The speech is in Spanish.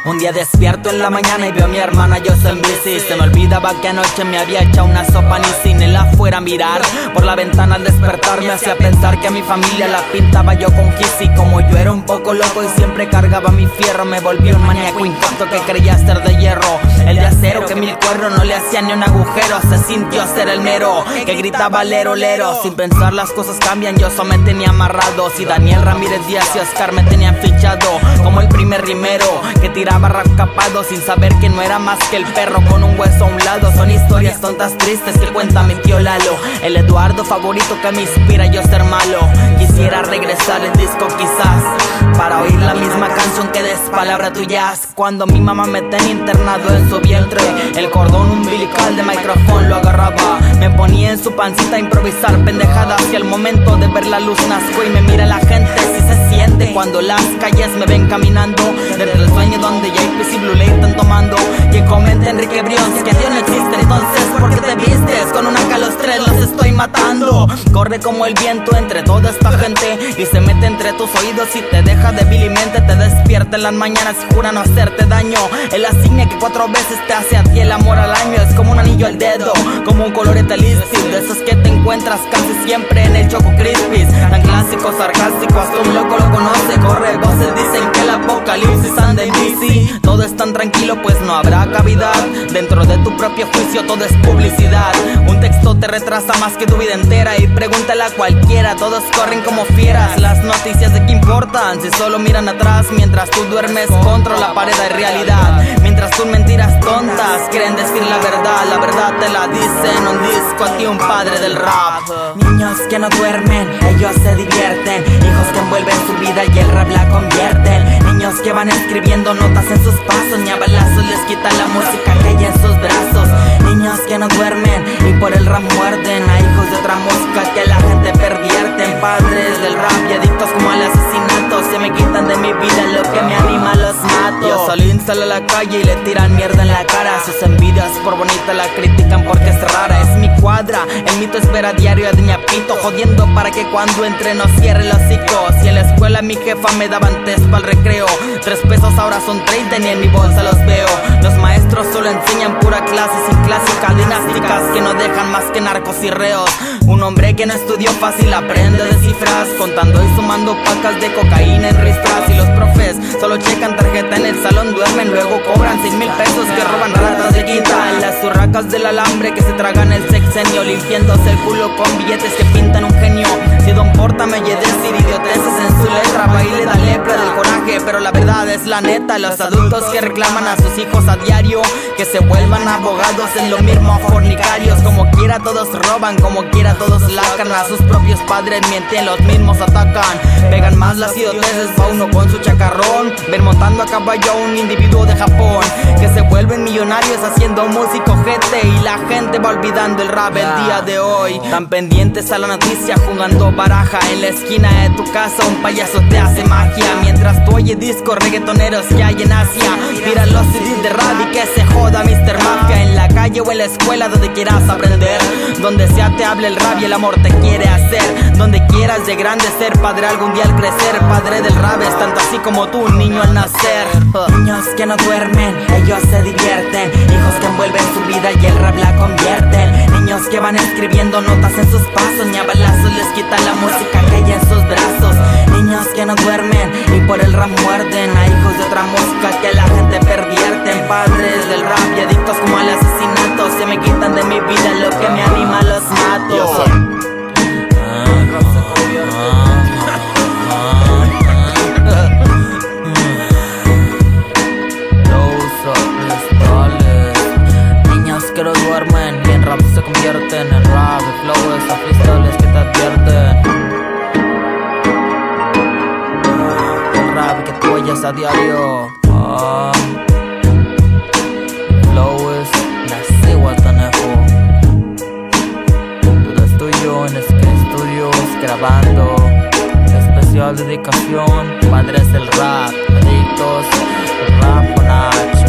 Un día despierto en la mañana y veo a mi hermana yo en bici. Se me olvidaba que anoche me había echado una sopa ni sin él afuera a mirar. Por la ventana al despertar me hacía pensar que a mi familia la pintaba yo con Kissy. Como yo era un poco loco y siempre cargaba mi fierro, me volví un maníaco inculto que creía ser de hierro. El de acero que mil cuernos no le hacían ni un agujero. Se sintió ser el mero que gritaba lero lero. Sin pensar las cosas cambian, yo solo me tenía amarrado. Si Daniel Ramírez Díaz y Oscar me tenían fichado como el primer rimero que tiraba rap capado sin saber que no era más que el perro con un hueso a un lado. Son historias tontas tristes que cuenta mi tío Lalo, el Eduardo favorito que me inspira yo ser malo. Quisiera regresar el disco quizás para oír la misma canción que despalabra tu jazz. Cuando mi mamá me tenía internado en su vientre, el cordón umbilical de micrófono lo agarraba. Me ponía en su pancita a improvisar pendejadas y al momento de ver la luz nazco y me mira la gente. Si se siente cuando las calles me ven caminando desde el sueño donde ya y Blue Lake están tomando. Y comenta Enrique Briones que Dios no existe, entonces ¿por qué te vistes con una que a los tres los estoy matando? Corre como el viento entre toda esta gente y se mete entre tus oídos y te deja débil y mente. Te despierta en las mañanas y jura no hacerte daño. Es la signa que 4 veces te hace a ti el amor al año. Es como un anillo al dedo, como un colorete listis, de esos que te encuentras casi siempre en el Choco Crispies. Tan clásico, sarcástico, hasta un loco lo conoce. Corre, voces dicen que el apocalipsis anda en bici. Todo es tan tranquilo pues no habrá cavidad. Dentro de tu propio juicio todo es publicidad. Un texto te retrasa más que tu vida entera y pregúntale a cualquiera, todos corren como fieras. Las noticias de qué importan si solo miran atrás. Mientras tú duermes contra la pared de realidad. Mientras tus mentiras tontas quieren decir la verdad te la dice en un disco a ti un padre del rap. Niños que no duermen, ellos se divierten. Hijos que envuelven su vida y el rap la convierten. Niños que van escribiendo notas en sus pasos, ni a balazos les quitan la música que hay en sus brazos. Niños que no duermen y por el rap muerden a hijos de otra música que la gente pervierten. Padres del rap y adictos como al asesinato, se me quitan de mi vida lo que me anima, los mato. Yo Solín sale a la calle y le tiran mierda en la cara. Sus envidias por bonita la critican porque es rara. Es mi cuadra, el mito espera diario de mi apito, jodiendo para que cuando entre no cierre los hocicos. Si en la escuela mi jefa me daban test para el recreo, 3 pesos ahora son 30 y ni en mi bolsa los veo. Los maestros solo enseñan pura clase sin clásicas dinásticas que no dejan más que narcos y reos. Un hombre que no estudió fácil aprende de cifras, contando y sumando pacas de cocaína en ristras. Y los profes solo checan tarjeta en el salón, duermen, luego cobran 6,000 pesos que roban ratas de quinta. En las urracas del alambre que se tragan el sexenio, limpiándose el culo con billetes que pintan un genio. Si Don Porta me oye decir idioteces en su letra, baile da lepra del coraje, pero la verdad es la neta. Los adultos que reclaman a sus hijos a diario que se vuelvan abogados en lo mismo a fornicarios. Como quiera todos roban, como quiera todos lacran. A sus propios padres mienten, los mismos atacan. Pegan más las idioteces pa' uno con su chacarrón. Ven montando a caballo a un individuo de Japón que se vuelven millonarios haciendo música ojete y la gente va olvidando el rap el día de hoy. Tan pendientes a la noticia jugando baraja en la esquina de tu casa, un payaso te hace magia mientras tú oyes discos reggaetoneros que hay en Asia. Tira los CDs de rap y que se joda Mr. Mafia. En la calle o en la escuela, donde quieras aprender, donde sea te hable el rap y el amor te quiere hacer. Donde quieras de grande ser padre algún día al crecer. Padre del rap es tanto así como tú, un niño al nacer. Niños que no duermen, ellos se divierten. Hijos que envuelven su vida y el rap la convierten. Niños que van escribiendo notas en sus pasos, ni a balazos les quitan la música que hay en sus brazos. Niños que no duermen y por el rap muerden a hijos de otra música que la gente pervierten. Padres del rap y adictos como al asesinato, se me quitan de mi vida lo que me anima, los mato. Yo soy Niños que no duermen y en rap se convierten en rap y flowes a freestyles que te advierten. El rap que tú oyes a diario. Flowes, nací Guatanejo. Todo es tuyo en Studios grabando. Especial dedicación, padres del rap, adictos, rap con H.